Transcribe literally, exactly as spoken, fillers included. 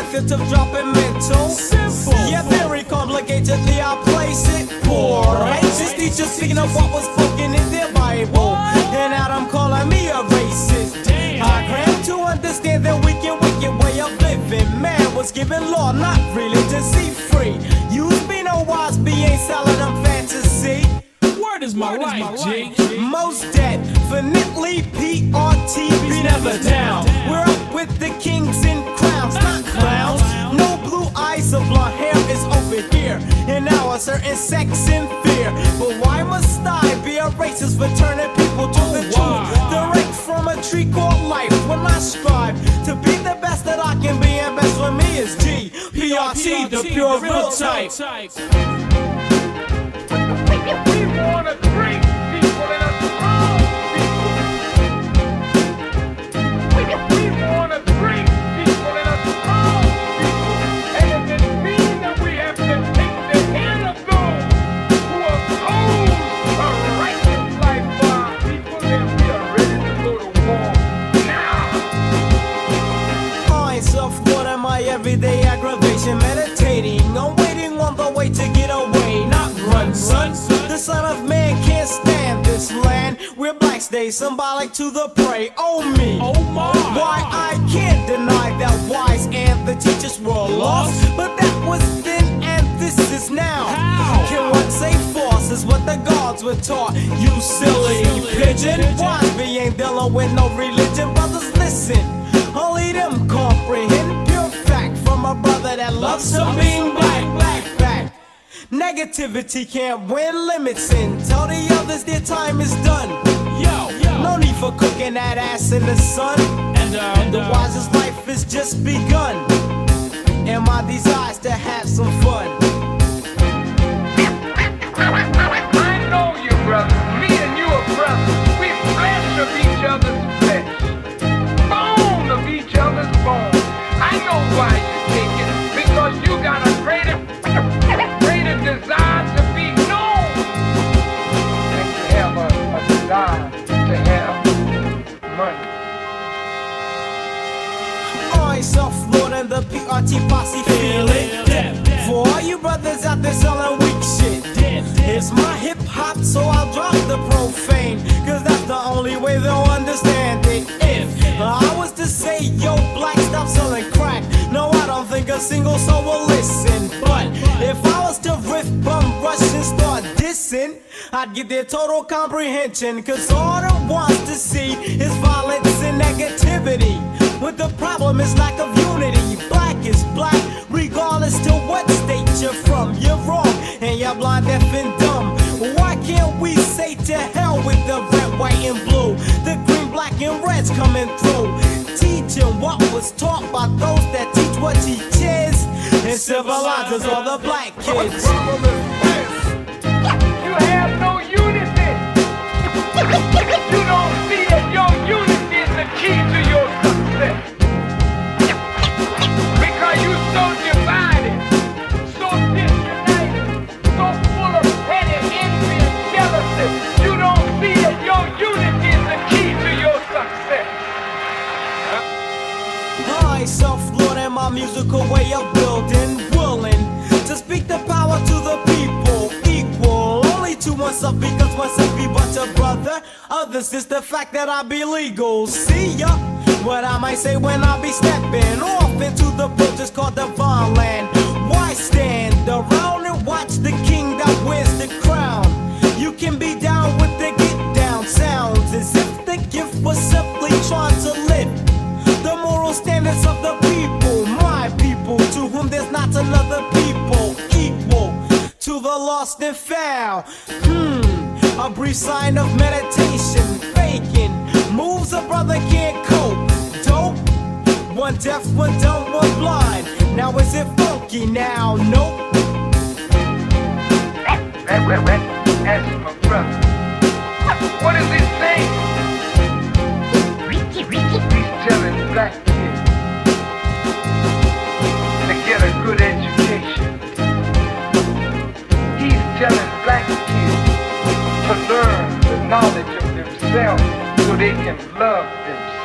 method of dropping mental. Simple. Yeah, very complicatedly I place it. Poor racist teachers speaking of what was spoken in their Bible, and now I'm calling me a racist. Damn. I cram to understand the wicked, wicked way of living. Man was given law, not religion. See free. Use be no wise, be ain't selling them fantasy. Word is my Word is life, my G. Most definitely P R T, be never down. We're up with the kings and crowns, not clowns. No blue eyes or blonde hair is over here. And now a certain sex and fear. But why must I be a racist for turning people to the truth? Direct from a tree called life. When I strive to be the best that I can be, and best for me is G. P R T, the pure real type. We want a great people and a strong people. We want a great people and a strong people. And if it means that we have to take the hand of those who oppose a righteous life for our people, then we are ready to go to war now. I self-water my everyday aggravation, meditating on waiting on the way to get away, not run, son. The son of man can't stand this land. We're black stay symbolic to the prey. Oh me, Oh my. why I can't deny that wise and the teachers were lost, but that was then and this is now. How? Can one say false is what the gods were taught? You silly pigeon. Wise be ain't dealing with no religion. Brothers, listen, only them comprehend pure fact from a brother that loves to be black, black, black. Negativity can't win, limits in. Tell the others their time is done. Yo, yo. No need for cooking that ass in the sun. And, uh, And the wisest life is just begun. And my desires to have some fun. I know you, brother. Me and you are brothers. We flesh of each other's flesh, bone of each other's bone. I know why you take it, because you got a greater, greater desire to be known than to have a, a desire to have money. I self-lord and the P R T posse feel it. For all you brothers out there selling weak shit, it's my hip-hop, so I'll drop the profane, cause that's the only way they'll understand it. If I was to say, yo, black, stop selling crack, no, I don't think a single soul will listen. But if I was to riff, bum, rush, and start dissing, I'd get their total comprehension, cause all they wants to see is violence and negativity. But the problem is lack of unity. Black is black, regardless to what state you're from. You're wrong, and you're blind, deaf, and dumb. Why can't we say to hell with the red, white, and blue? The green, black, and red's coming through, teaching what was taught by those that teach what teaches, and civilizes all the black kids. Problem is this: you have no unity. You don't see that your unity is the key to your success. Because you so divided, so disunited, so full of petty envy and jealousy, you don't see that your unity is the key to your success. I self-lord and my musical way of building, willing to speak the power to the people, equal only to oneself, because oneself be but a brother. Others is the fact that I be legal. See ya, what I might say when I be stepping off into the boat just called Divine Land. Why stand around and watch the king that wears the crown? You can be down with the get down sounds, as if the gift was simply trying to lift the moral standards of the people, my people, to whom there's not another people equal to the lost and found. Hmm, a brief sign of meditation, faking moves a brother can't cope. Dope, one deaf, one dumb, one blind. Now is it funky now? Nope. That's my brother. What is he saying? He's telling black kids to get a good education. He's telling black kids to learn the knowledge of themselves so they can love themselves.